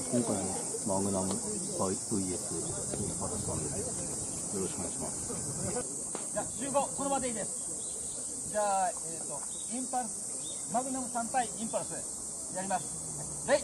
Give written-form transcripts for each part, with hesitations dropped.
今回のマグナム VS インパルスさんです。よろしくお願いします。 じゃあ集合この場でいいです。じゃあインパルスマグナム3対インパルスやります。はい。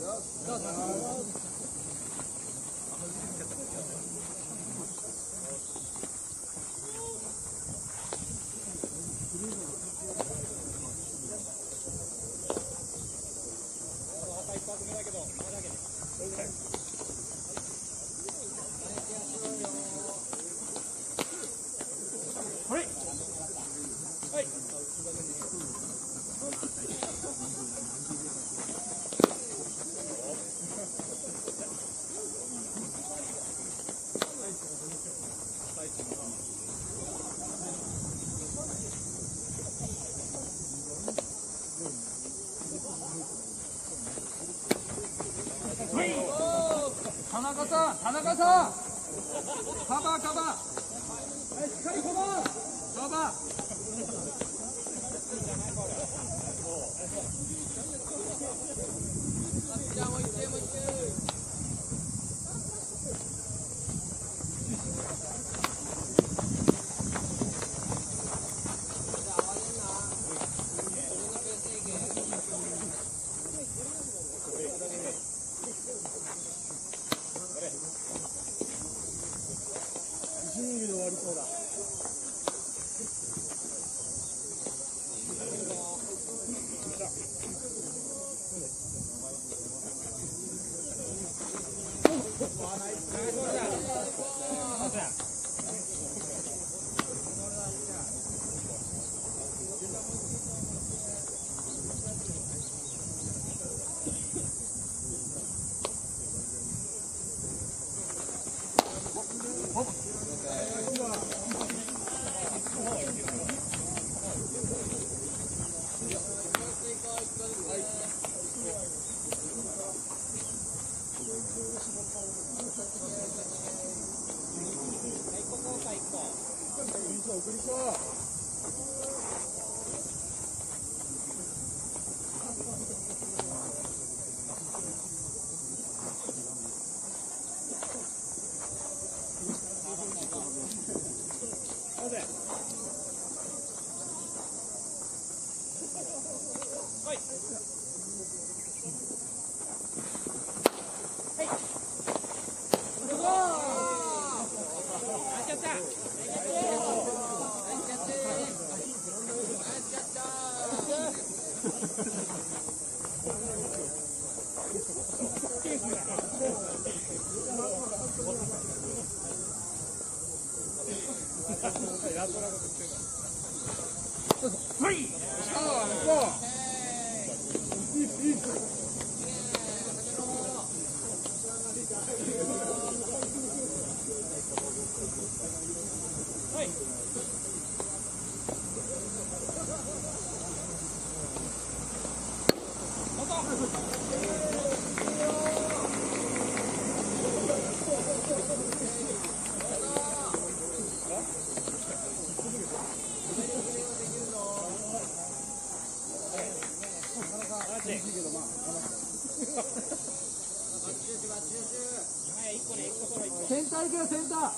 田中さん、カバー、はい、しっかりカバー。センター行くよ、センター。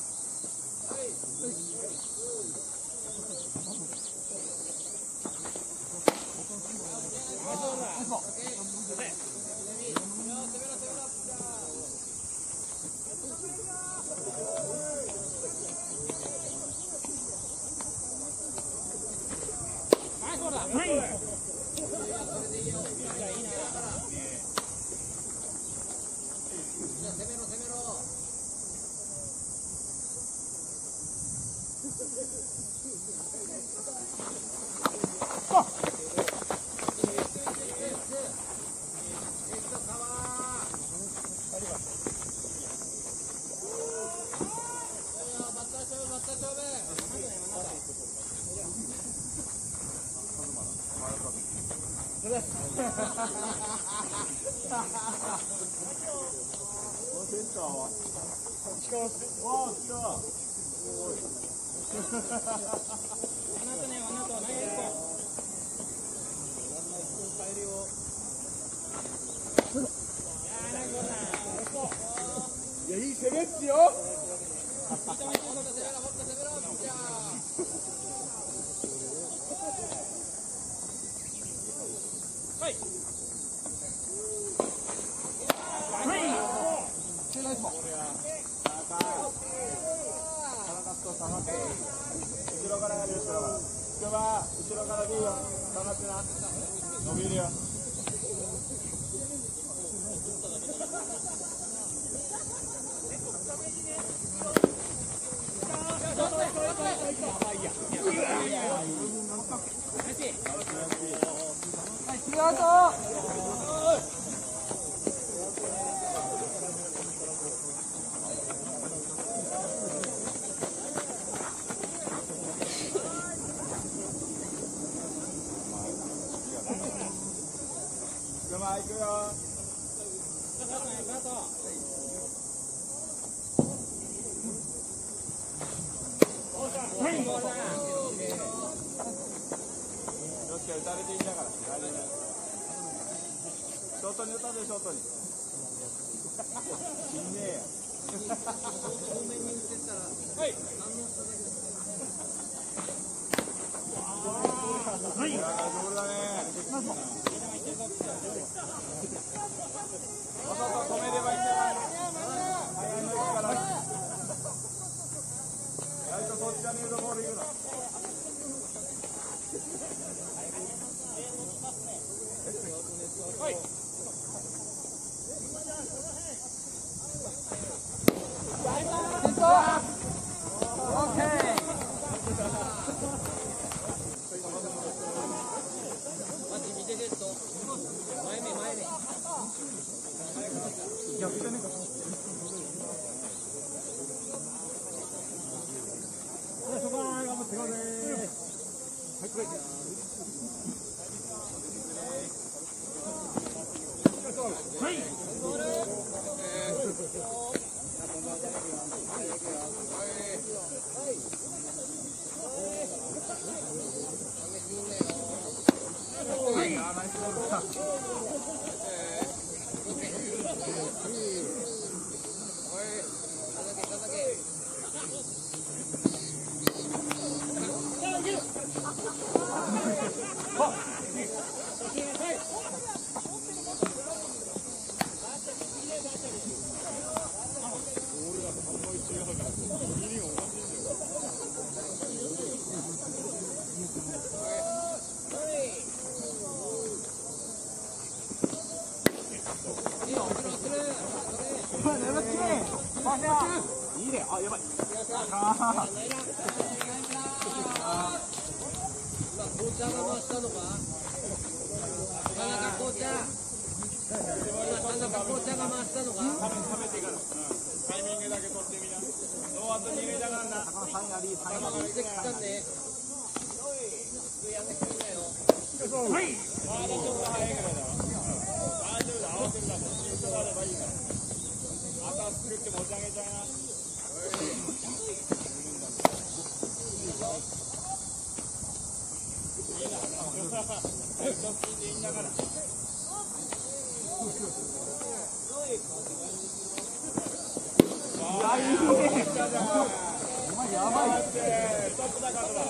やーな、こんな。 攻めっすよ。後ろからやるよ、後ろから。後ろからでいいよ。下がってな。伸びるよ。行くよ。打たれていいんだから。ショートに打たせ、ショートに。死んねえよ。はい。はい。ボールだね。わざと止めればいいんじゃないの。早いの行くから。意外とそっちじゃねえぞ、ボール行くの。はい。いいね。あ、やばい。紅茶が回したのか。田中紅茶。田中紅茶が回したのか。食べてから。タイミングだけ取ってみな。ノーアウト二塁だからな。高野サインあり。サインあり。できたね。はい。まだちょっと早いぐらいだわ。大丈夫だ。合わせるだもん。シュートがあればいいから。頭作って持ち上げちゃいな。いいな。ちょっと聞いていいんだから。いや、いいね。お前やばいって。ストップだからだ。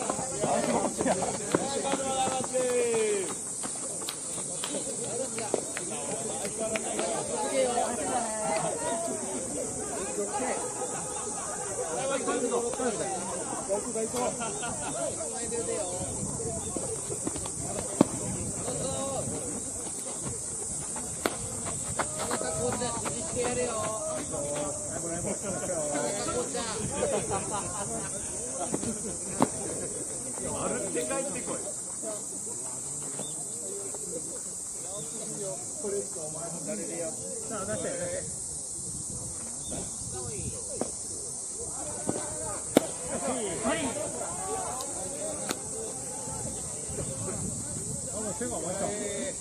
歩って帰ってこい。これお前も誰でや。さあ出して。はい。あ、手が回った。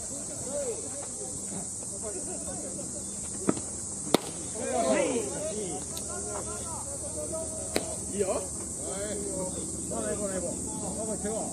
いいよ。まだ行こうね、もう。あ、手が。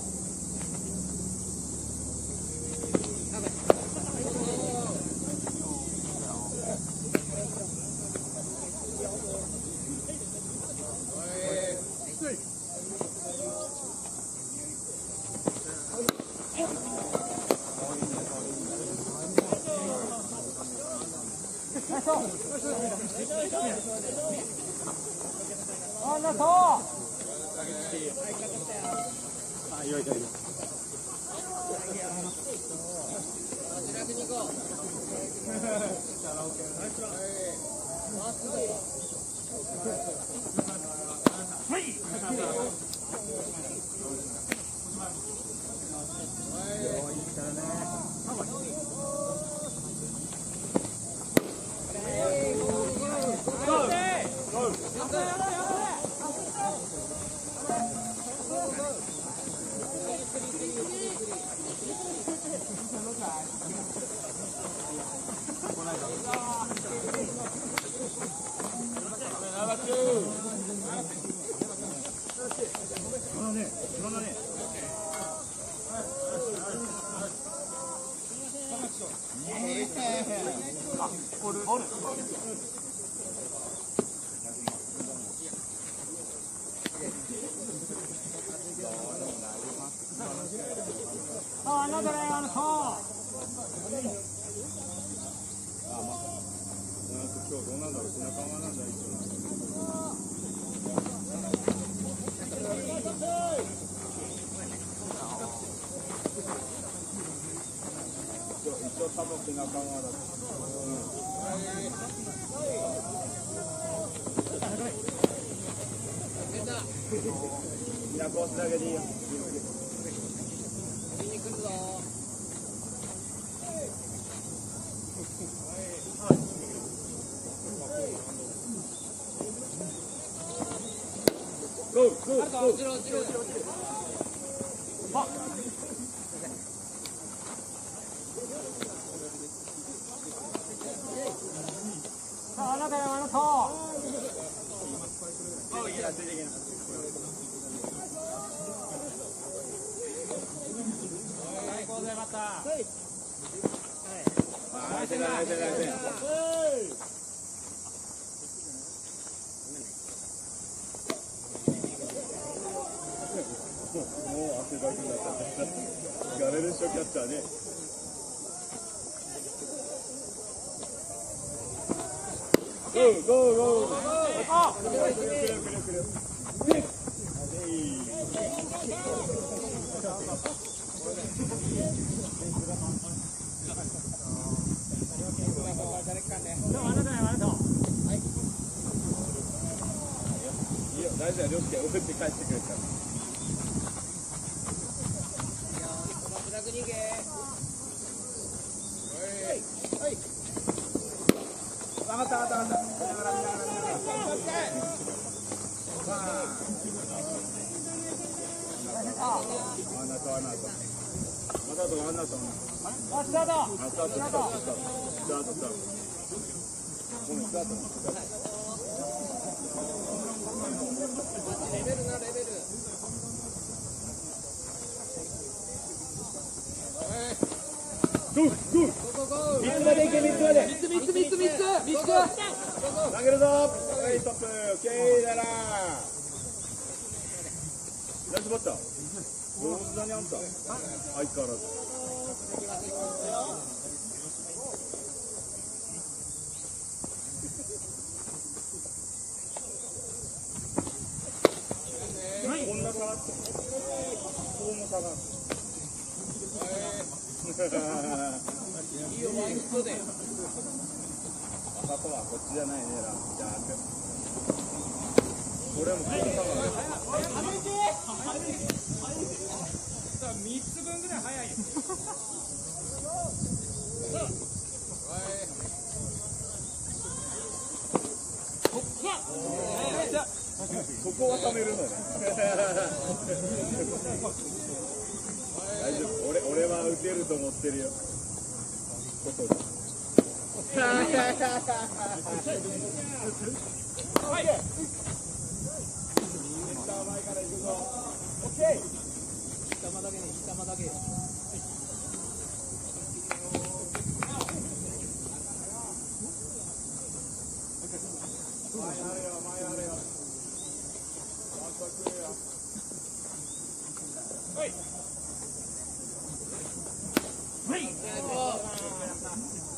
さ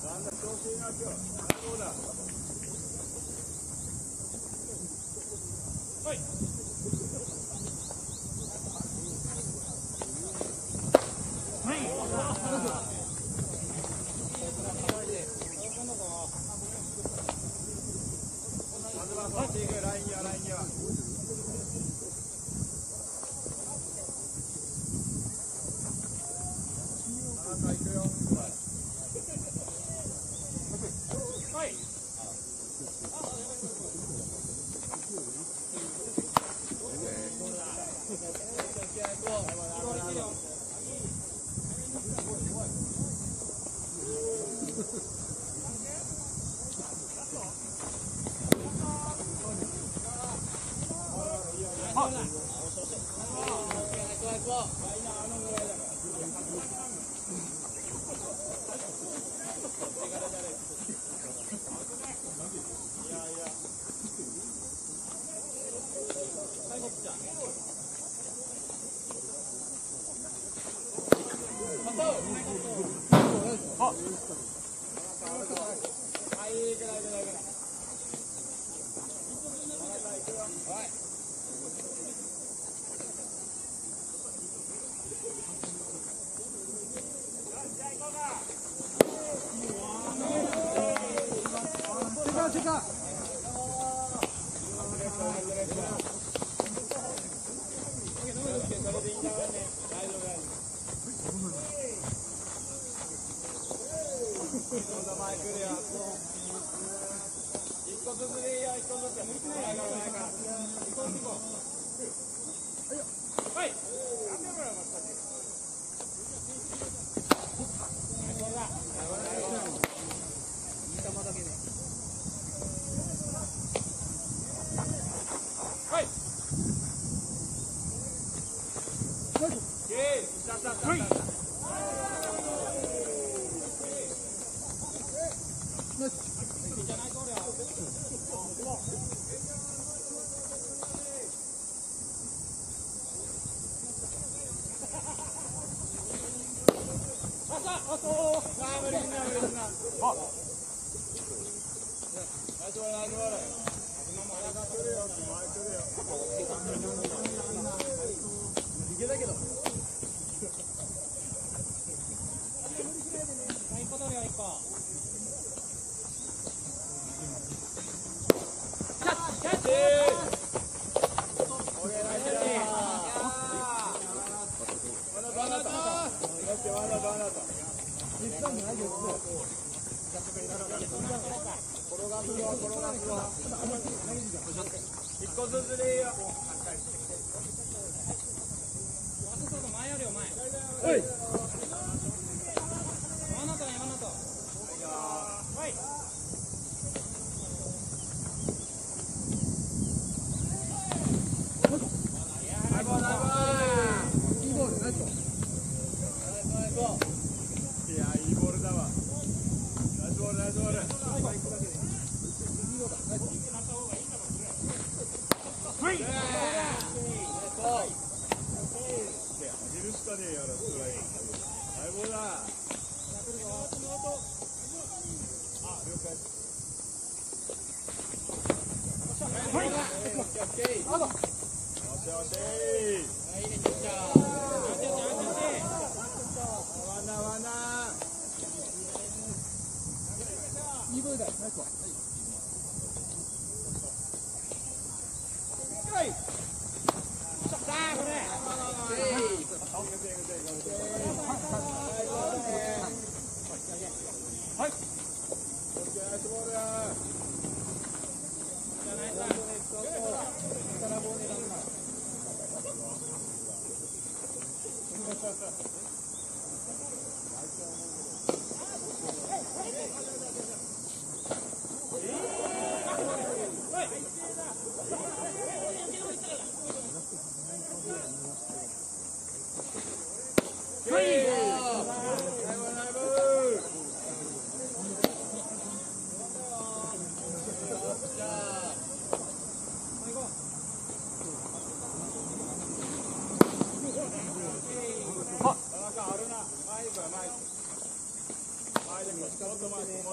もっと前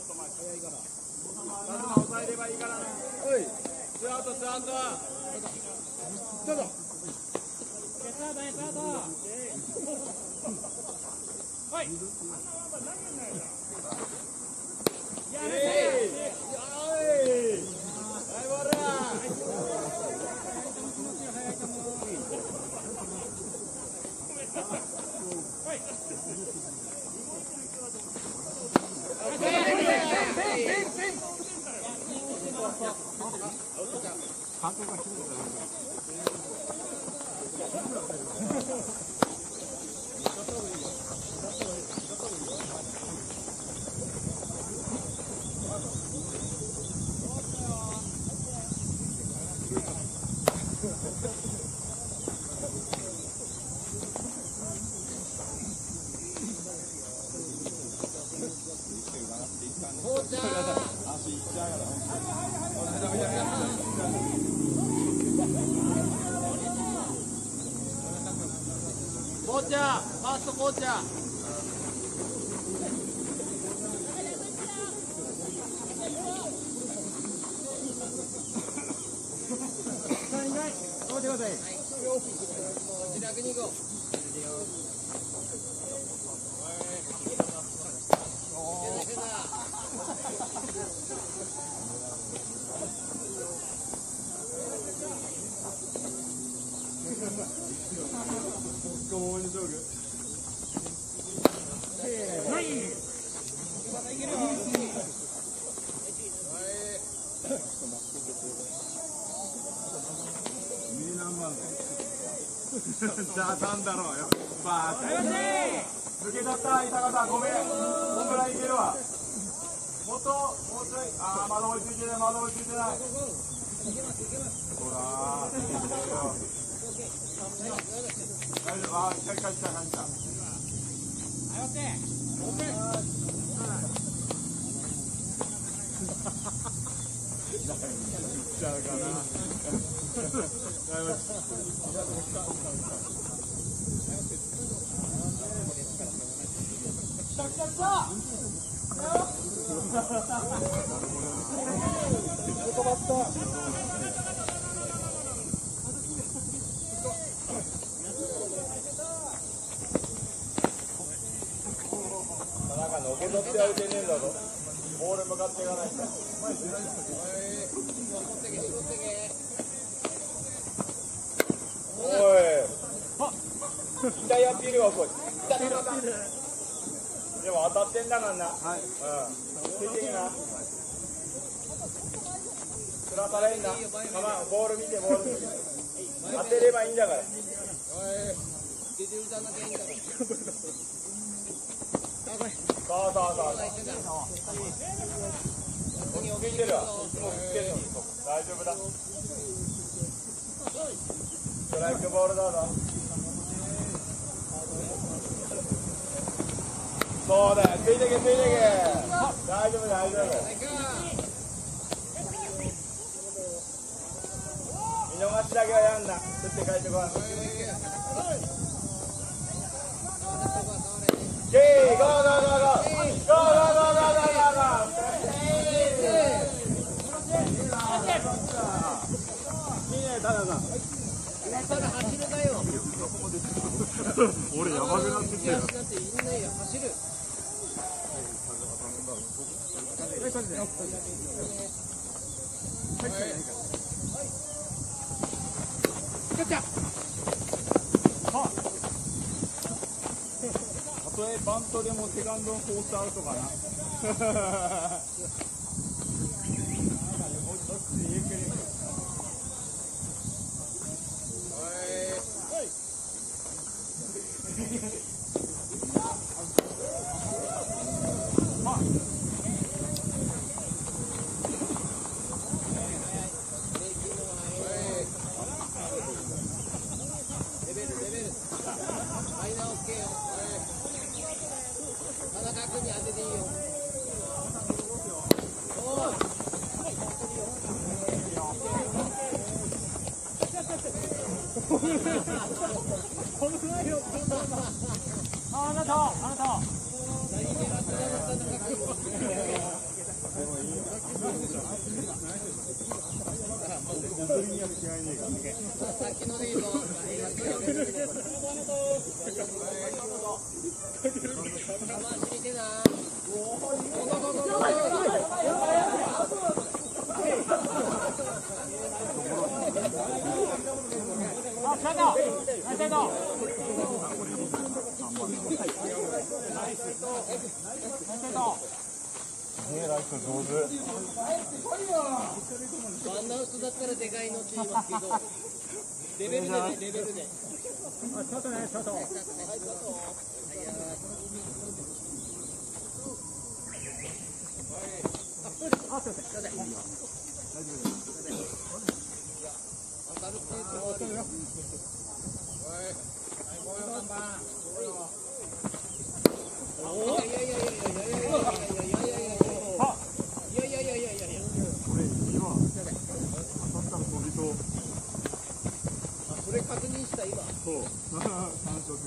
ばいいからね。ツーアウト、ツーアウト。どうぞ。はい。コーチャー、ファーストコーチャー。 じゃあなんだろうよ。バーッ抜けちゃった、板方ごめん。こんぐらいいけるわ。もうちょい。ああ、まだ追いついてない、まだ追いついてない。ほらー。大丈夫、ああ、帰った。ちゃうかな。なんかのけ取ってはいけねえんだぞ。ボール向かっていかないと。おい。痛いアピールはこい。でも当たってんだからな。はい。うん。出ていいな。つらされんな。ボール見て、ボール見て。当てればいいんだから。 出てるじゃなきゃいいんだから。 そう。見てるわ。もうつけるの。大丈夫だ。ストライクボールだぞ。そうだよ。ついてけ。大丈夫。見逃しだけはやんな。振って帰ってこい。ゴ俺やばくなってきてる。たとえバントでもセカンドのコースアウトかな。 あなた。 でもいいよ。 きのリード。ワンアウトだったらでかいのって言いますけど、レベルでね、レベルで。 外ね、外。 それ確認した今。 そう感触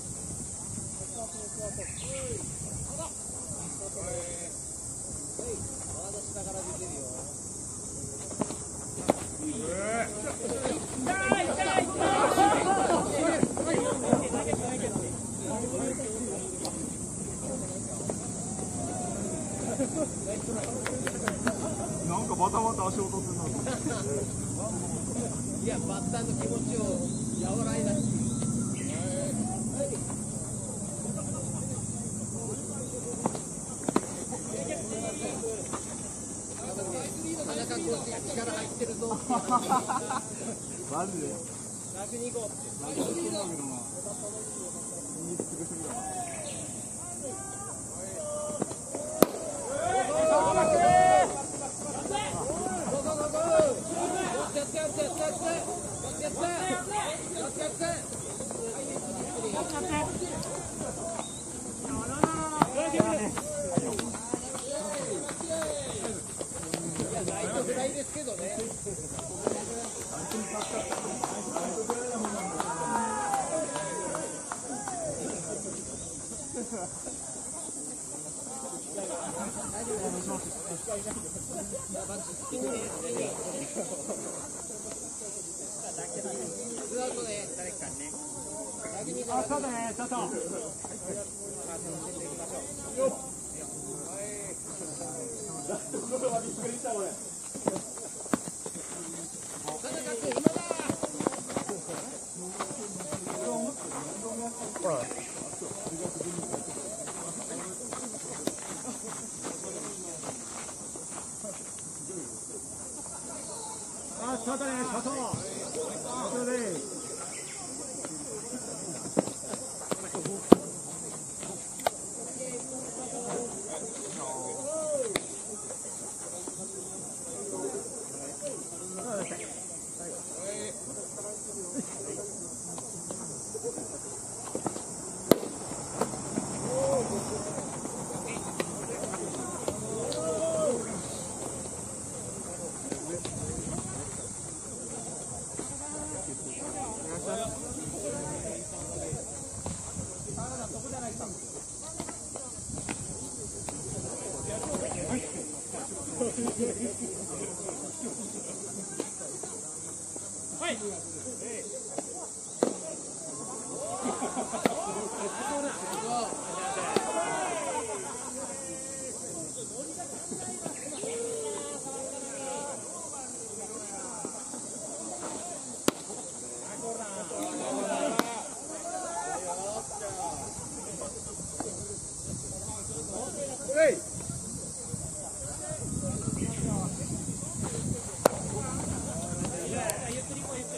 まだ下から出てるよ。 なんかバタバタ足音するな。 いや、バッターの気持ちを和らいだし。田中コーチが力入ってるぞってマジで楽に行こうって。ライトフライですけどね。 あ、そうだね、ちょっと。あ、そうだね、外。外で。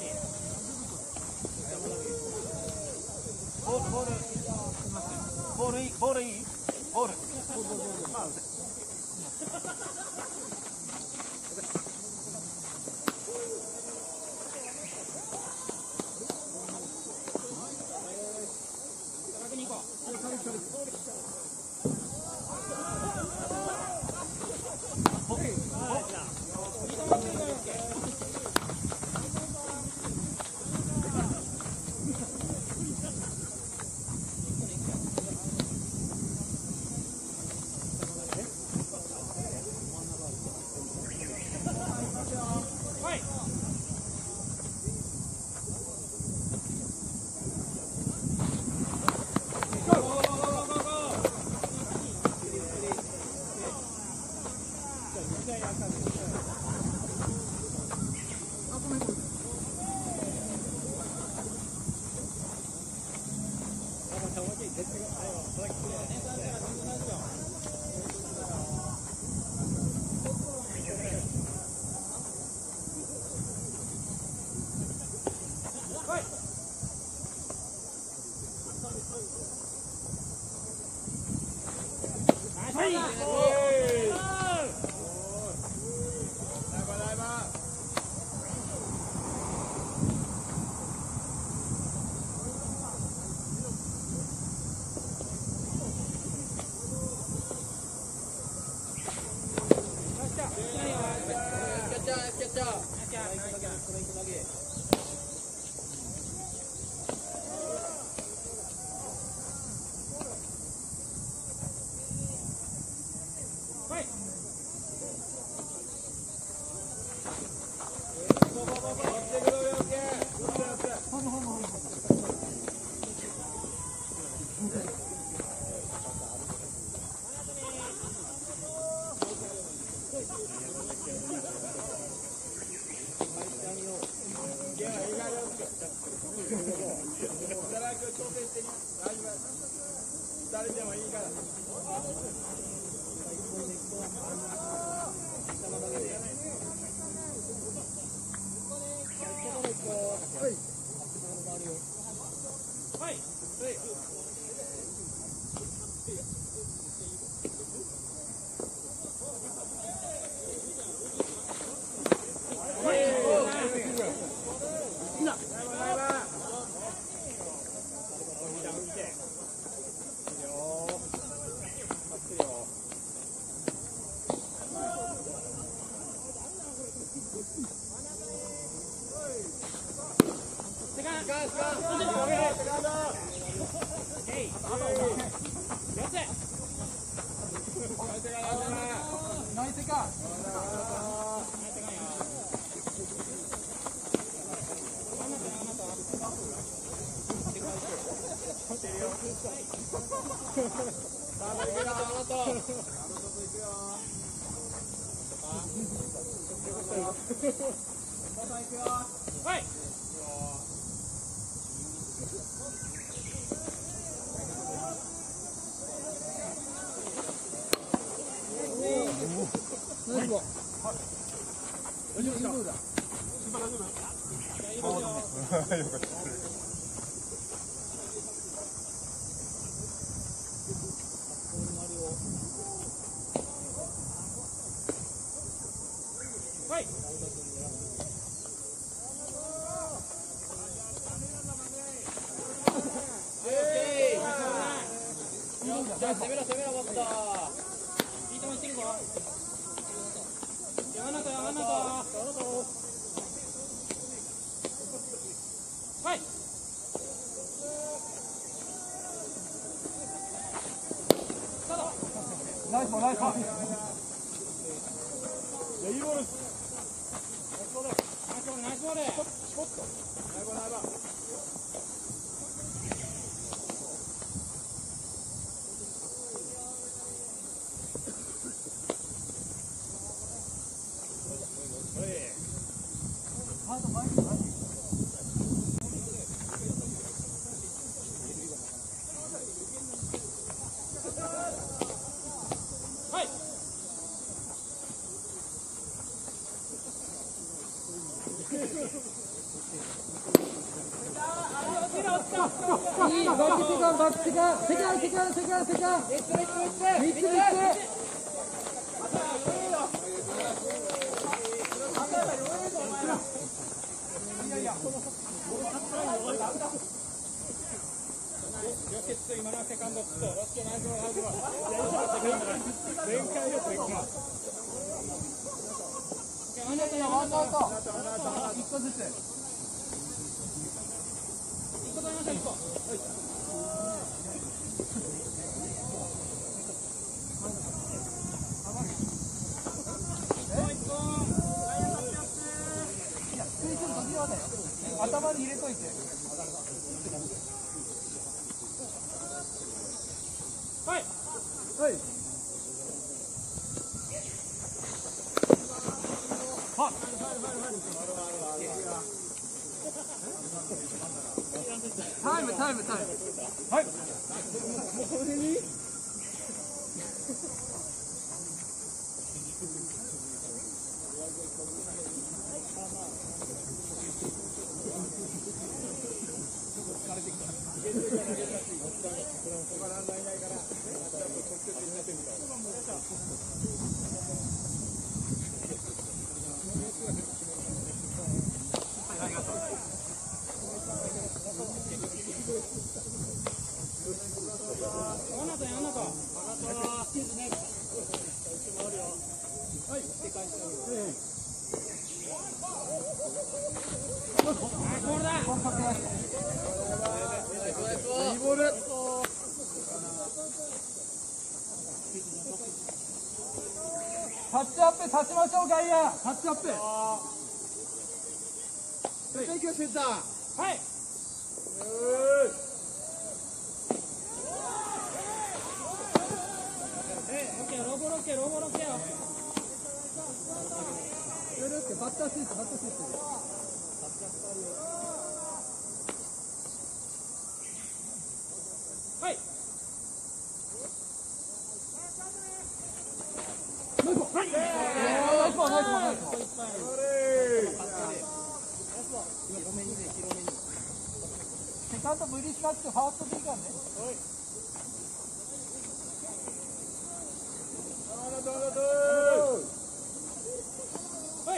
ボールはい頭だよ。頭に入れといて。はい。はい。タイム。はい。もうこの辺に。タッチアップ立ちましょう、外野。タッチアップ。センター。はい。ロボロケよ。バッターシート。はい。セカンド無理しなくてファーストでいいからね。はい。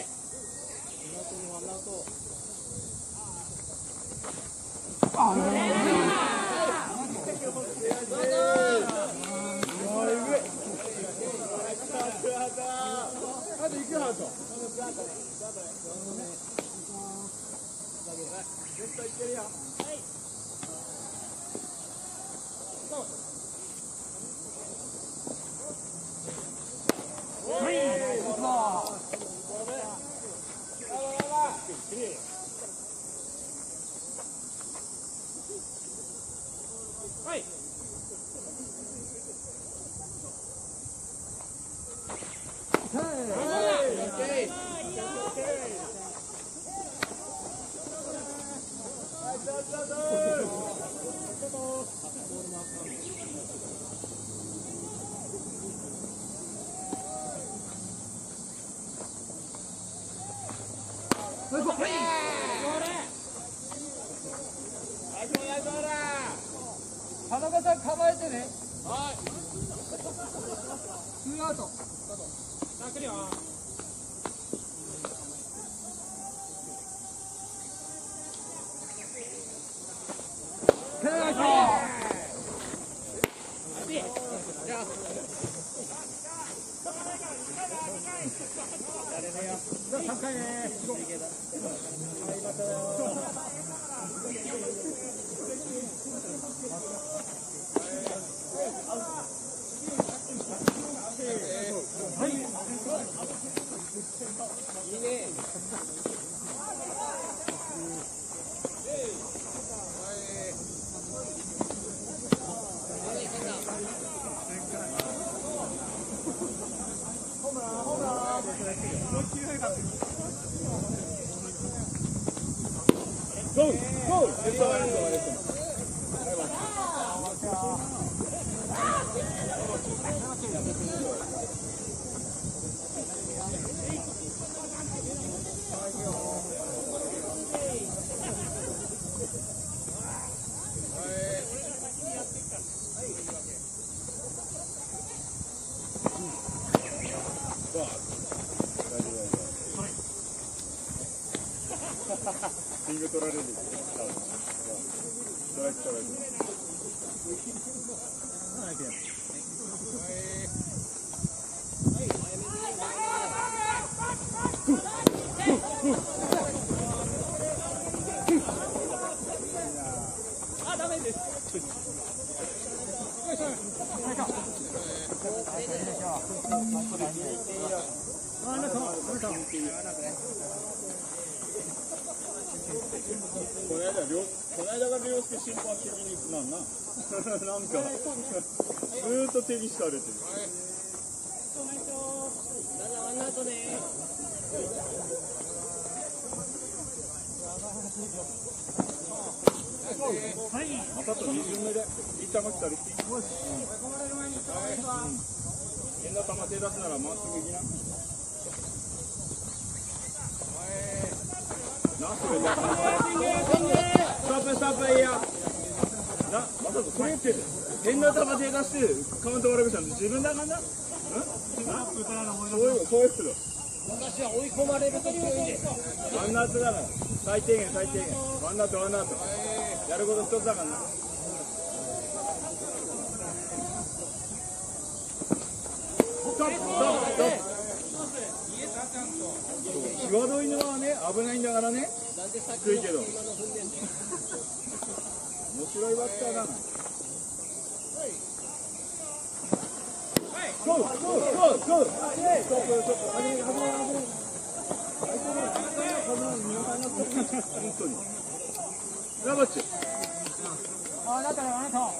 田中さん構えてね。はい。ツーアウト。来るよ。3回ね。リング取られるんですよ。ストライク取られる。あ、ダメです。よいしょ。はい。 この間が凌介審判的に行くなんななんかずーっと手に敷かれてる。またと2巡目で一旦が来たりして変な球手出すならまっすぐ行きな。ナスレだ。ストップストップいいよ。まさかこれ言ってる。変な球手出してカウント悪くしたんで自分だからな。そういうこと。 私は追い込まれると強いんです。 ワンアウトだから最低限ワンアウトやること一つだからな。際どいのはね危ないんだからね。低いけど面白いバッターだな。ゴーゴーゴーゴー。ストップ本当にラバッチ。 あなたのあなた。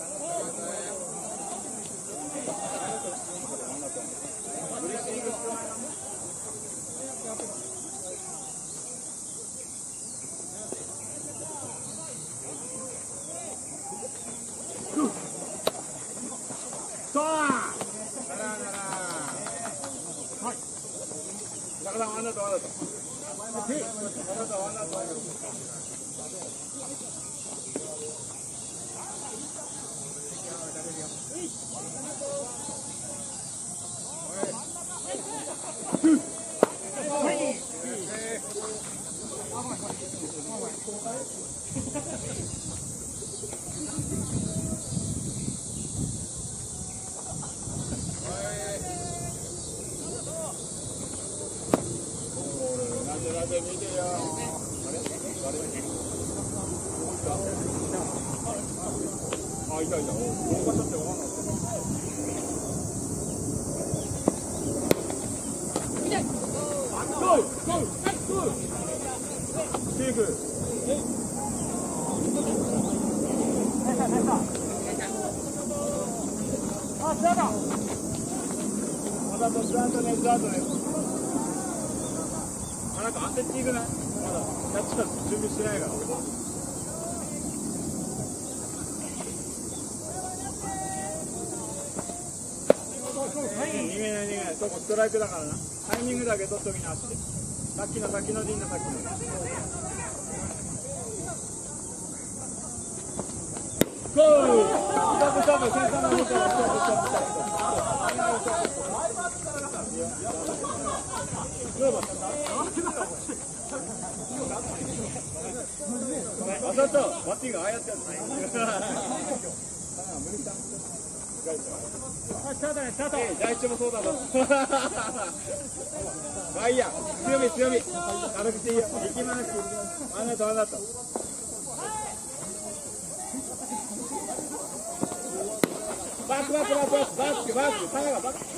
なんか焦っていくね。まだキャッチャー準備してないから。逃げない。そこストライクだからな。タイミングだけ取っときな足で。さっきのでいいんだ。さっきの。ゴー。ストップ。センターの方からストップ。わざとバッティングああやってやつない。第一もそうだぞ。まあいいや、強み。軽くていいよ。行きます。あなた。バック。タイガーバック。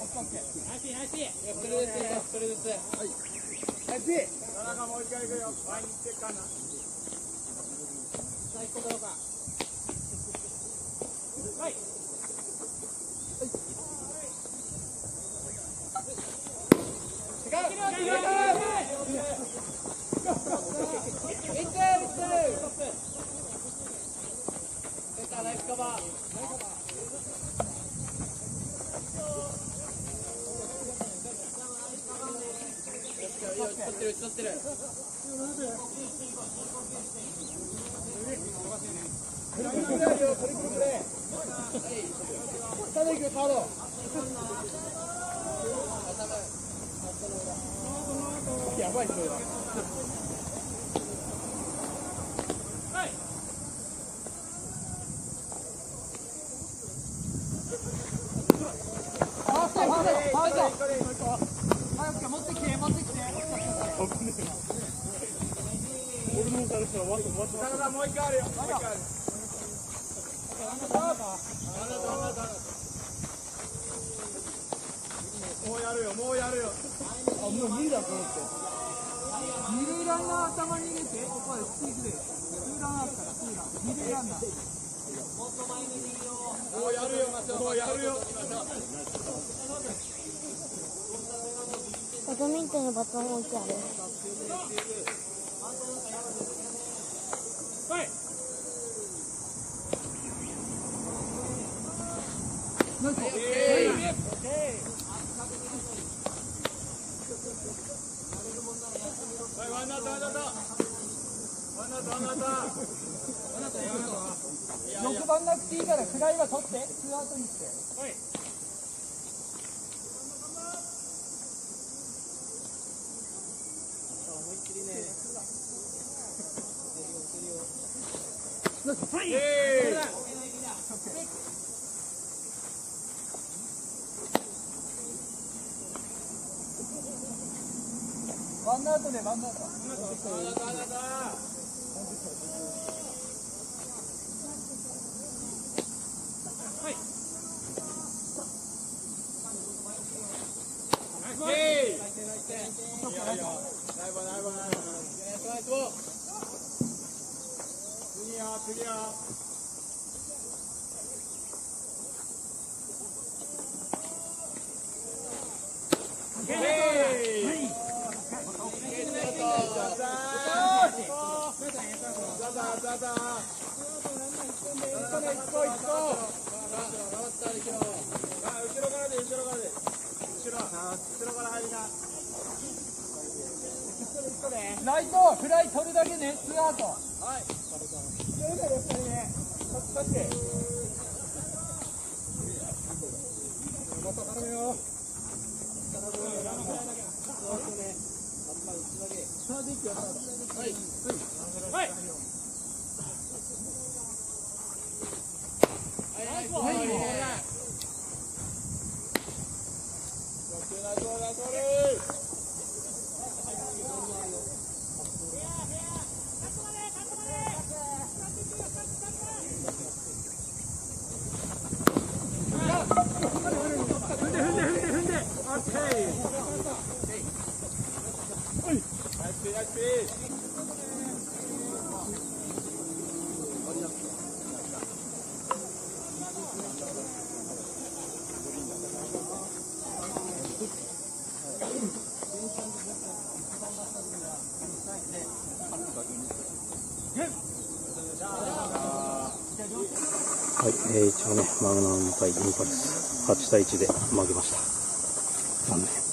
それずつ。 田中もう一回行くよ。前に行ってっかな。 最高だろうか。はい。取ってる。 やばいそれだ。はい。持ってきて。 俺のされたらもう一回あるよ。もうやるよ。 あ、もう無理だと思って。二塁ランナー頭に入れて、ここまで振ってくれよ。ツーランあったらツーラン。二塁ランナー。 もうやるよ。 バドミントンのバトン置いてある。 はい。ナイス。 ワンアウト。 6番なくていいからフライは取って、ツーアウトにして。はい。ワンアウトでワンアウト。 次は。 ライトフライ取るだけね、ツーアウト。はい。 はい、一応ね、マグナム対インパルス8対1で負けました。残念。